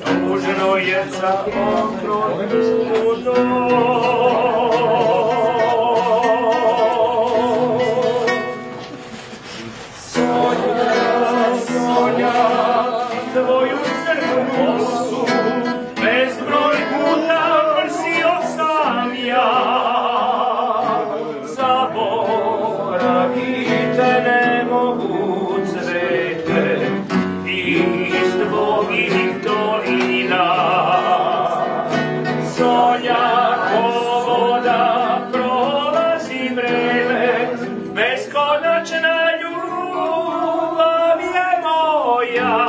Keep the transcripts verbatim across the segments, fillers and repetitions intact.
tužno je za okrog tužno. Tvoju crnu kosu bezbroj puta mrsio sam ja. Zaboravite ne mogu cvete iz dvoginih dolina. Sonja ko voda prolazi vreme, beskonačna ljubav je moja.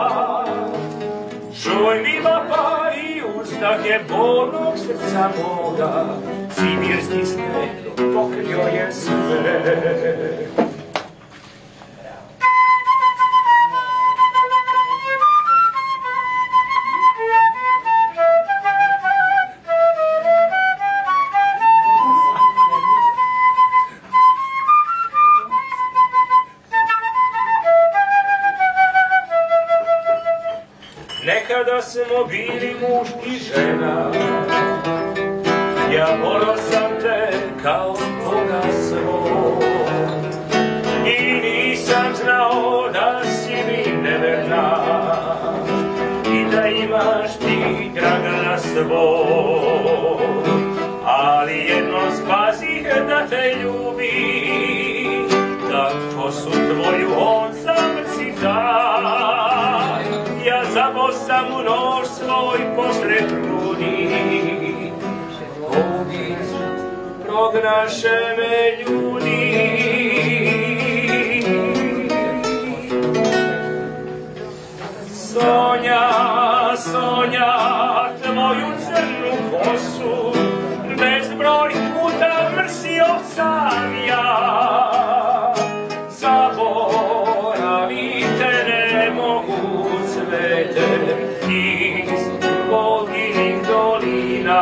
Čuj mi vapa i uzdah je bolnog srca moga, sibirski sneg pokrio je sve. Nekada smo bili muž i žena, ja volao sam te kao Boga svog. I nisam znao da si mi neverna i da imaš ti Dragana svog. Ali jednom spasih da te ljubi, da kosu tvoju on zamrci daj. Ja zabao sam u nož svoj posred grudi, ubicu prognaše me ljudi. Sonja, Sonja, tvoju crnu kosu bezbroj puta mrsio sam ja. Zaboravite ne mogu cvete iz dvoginih dolina.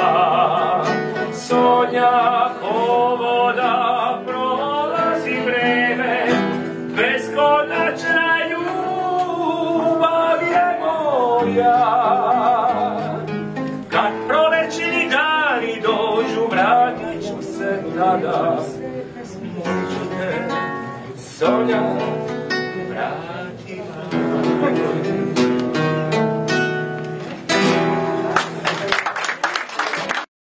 Sonja ko voda prolazi vreme, beskonačna ljubav je moja. Kad prolećni dani dođu, vratit ću se tada. Molit ću te, Sonja,